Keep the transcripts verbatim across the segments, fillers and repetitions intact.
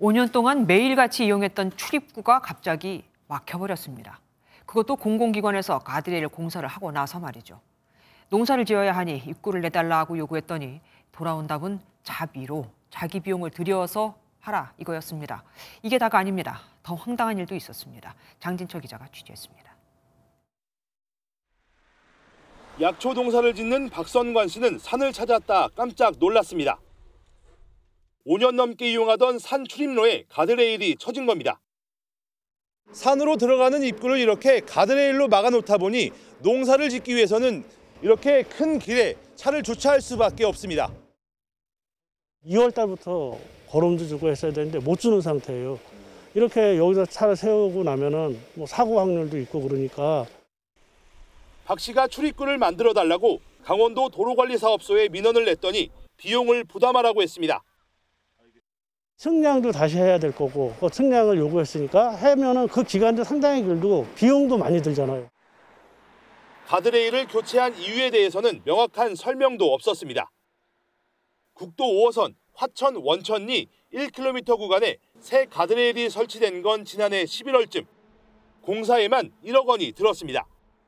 오 년 동안 매일같이 이용했던 출입구가 갑자기 막혀버렸습니다. 그것도 공공기관에서 가드레일 공사를 하고 나서 말이죠. 농사를 지어야 하니 입구를 내달라고 요구했더니 돌아온 답은 자비로 자기 비용을 들여서 하라 이거였습니다. 이게 다가 아닙니다. 더 황당한 일도 있었습니다. 장진철 기자가 취재했습니다. 약초 농사를 짓는 박선관 씨는 산을 찾았다 깜짝 놀랐습니다. 오 년 넘게 이용하던 산 출입로에 가드레일이 쳐진 겁니다. 산으로 들어가는 입구를 이렇게 가드레일로 막아놓다 보니 농사를 짓기 위해서는 이렇게 큰 길에 차를 주차할 수밖에 없습니다. 이월 달부터 거름도 주고 했어야 되는데 못 주는 상태예요. 이렇게 여기서 차를 세우고 나면은 뭐 사고 확률도 있고 그러니까. 박 씨가 출입구를 만들어 달라고 강원도 도로관리사업소에 민원을 냈더니 비용을 부담하라고 했습니다. 측량도 다시 해야 될 거고 그 측량을 요구했으니까 하면은 그 기간도 상당히 길고 비용도 많이 들잖아요. 가드레일을 교체한 이유에 대해서는 명확한 설명도 없었습니다. 국도 오 호선 화천 원천리 일 킬로미터 구간에 새 가드레일이 설치된 건 지난해 십일월쯤. 공사에만 일억 원이 들었습니다.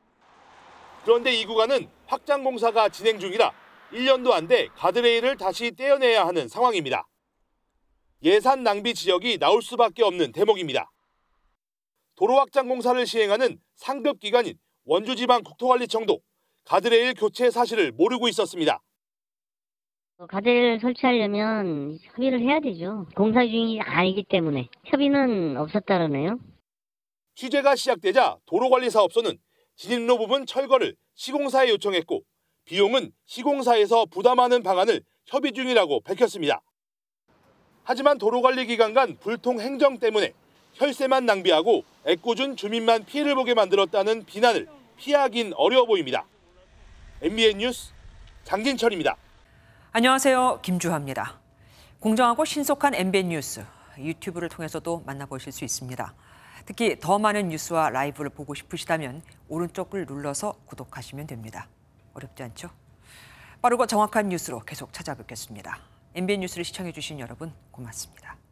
그런데 이 구간은 확장 공사가 진행 중이라 일 년도 안 돼 가드레일을 다시 떼어내야 하는 상황입니다. 예산 낭비 지역이 나올 수밖에 없는 대목입니다. 도로 확장 공사를 시행하는 상급 기관인 원주지방국토관리청도 가드레일 교체 사실을 모르고 있었습니다. 가드레일 설치하려면 협의를 해야 되죠. 공사 중이 아니기 때문에 협의는 없었다 그러네요. 취재가 시작되자 도로관리사업소는 진입로 부분 철거를 시공사에 요청했고 비용은 시공사에서 부담하는 방안을 협의 중이라고 밝혔습니다. 하지만 도로관리기관 간 불통 행정 때문에 혈세만 낭비하고 애꿎은 주민만 피해를 보게 만들었다는 비난을 피하긴 어려워 보입니다. 엠비엔 뉴스 장진철입니다. 안녕하세요. 김주하입니다. 공정하고 신속한 엠비엔 뉴스, 유튜브를 통해서도 만나보실 수 있습니다. 특히 더 많은 뉴스와 라이브를 보고 싶으시다면 오른쪽을 눌러서 구독하시면 됩니다. 어렵지 않죠? 빠르고 정확한 뉴스로 계속 찾아뵙겠습니다. 엠비엔 뉴스를 시청해주신 여러분 고맙습니다.